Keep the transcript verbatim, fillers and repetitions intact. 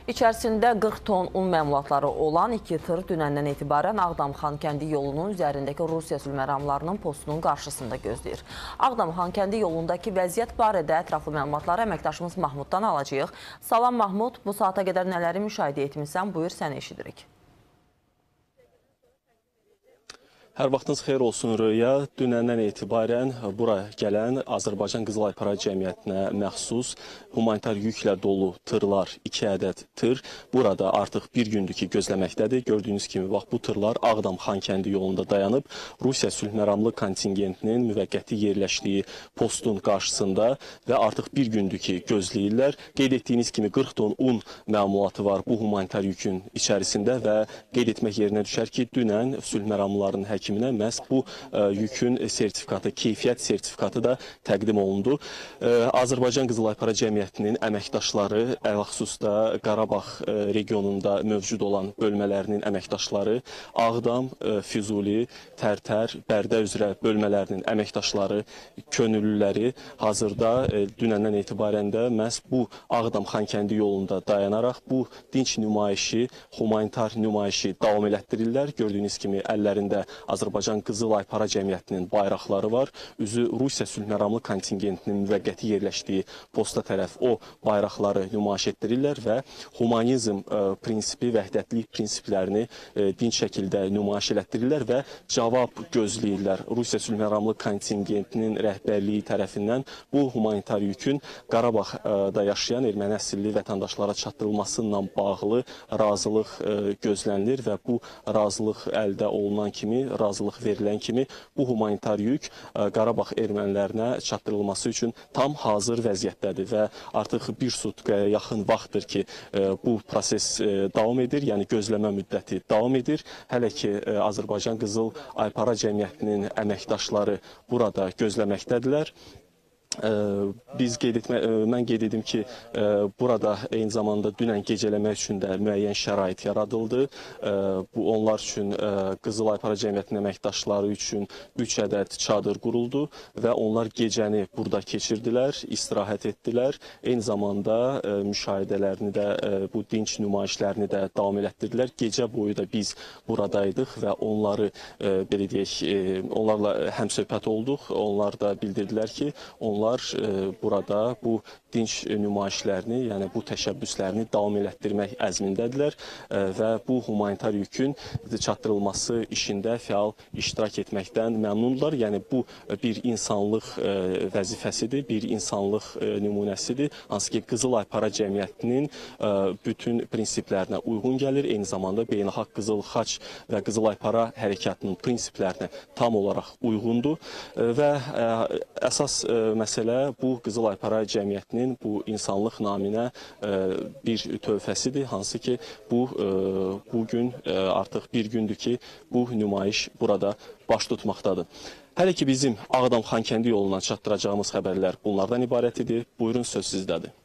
İçərisində qırx ton un məmulatları olan iki tır dünəndən etibarən Ağdam-Xankəndi yolunun üzərindəki Rusiya sülhməramlarının postunun qarşısında gözləyir. Ağdam-Xankəndi yolundakı vəziyyət barədə ətraflı məlumatları əməkdaşımız Mahmuddan alacağıq. Salam Mahmud, bu saata qədər nələri müşahidə etmirsən? Buyur, səni eşidirik. Hər vaxtınız xeyir olsun Röya. Dünəndən etibarən bura gələn Azərbaycan Qızıl Aypara Cəmiyyətinə məxsus humanitar yüklə dolu tırlar, iki ədəd tır burada artıq bir gündür ki gözləməkdədir. Gördüyünüz kimi bax bu tırlar Ağdam-Xankəndi yolunda dayanıb Rusiya sülhməramlı kontingentinin müvəqqəti yerləşdiyi postun qarşısında və artıq bir gündür ki gözləyirlər. Qeyd etdiyiniz kimi qırx ton un məmulatı var bu humanitar yükün içərisində və qeyd etmək yerinə düşər ki, dünən sülhməramlıların həkimi kiminə məhz bu ə, yükün sertifikatı, keyfiyyət sertifikatı da təqdim olundu. Ə, Azərbaycan Qızıl Aypara Cəmiyyətinin əməkdaşları, əlxüsusda Qarabağ ə, regionunda mövcud olan bölmələrinin əməkdaşları, Ağdam, ə, Füzuli, Tərtər, Bərdə üzrə bölmələrinin əməkdaşları, könüllüləri hazırda ə, dünəndən etibarən də məhz bu Ağdam-Xankəndi yolunda dayanaraq bu dinç nümayişi, humanitar nümayişi davam elətdirirlər. Gördüyünüz kimi əllərində Azərbaycan Qızıl Aypara Cəmiyyətinin bayraqları var. Üzü Rusiya sülhməramlı kontingentinin müvəqqəti yerləşdiyi posta tərəf o bayraqları nümayiş etdirirlər və humanizm ə, prinsipi, vəhdətlik prinsiplərini ə, dinç şəkildə nümayiş elətdirirlər və cavab gözləyirlər. Rusiya sülhməramlı kontingentinin rəhbərliyi tərəfindən bu humanitar yükün Qarabağda yaşayan erməni əsilli vətəndaşlara çatdırılmasıyla bağlı razılıq ə, gözlənilir və bu razılıq əldə olunan kimi, razılıq verilən kimi bu humanitar yük Qarabağ ermənilərinə çatdırılması üçün tam hazır vəziyyətdədir və artıq bir sutkaya yaxın vaxtdır ki, bu proses davam edir, yəni gözləmə müddəti davam edir. Hələ ki, Azərbaycan Qızıl Aypara Cəmiyyətinin əməkdaşları burada gözləməkdədirlər. Biz qeyd etmə, mən qeyd edim ki, burada eyni zamanda dünən gecələmək üçün də müəyyən şərait yaradıldı. Bu onlar üçün Qızıl Aypara Cəmiyyətinin əməkdaşları üçün üç ədəd çadır quruldu və onlar gecəni burada keçirdilər, istirahət etdilər. Eyni zamanda müşahidələrini də, bu dinç nümayişlərini də davam elətdirdilər. Gecə boyu da biz buradaydıq və onları belə deyək, onlarla həmsöhbət olduq. Onlar da bildirdilər ki, onlar burada bu dinç nümayişlərini, yəni bu təşəbbüslərini davam elətdirmək əzmindədirlər və bu humanitar yükün çatdırılması işində fəal iştirak etməkdən məmnundurlar. Yəni bu bir insanlıq vəzifəsidir, bir insanlıq nümunəsidir. Hansı ki, Qızıl Aypara Cəmiyyətinin bütün prinsiplərinə uyğun gəlir. Eyni zamanda beynəlxalq Qızıl Xaç və Qızıl Aypara hərəkatının prinsiplərinə tam olaraq uyğundur və əsas məsələ bu Qızıl Aypara Cəmiyyətinin bu insanlıq naminə bir tövhəsidir. Hansı ki, bu bugün artıq bir gündür ki, bu nümayiş burada baş tutmaqdadır. Hələ ki, bizim Ağdam-Xankəndi yolundan çatdıracağımız xəbərlər bunlardan ibarət idi. Buyurun, söz sizdədir.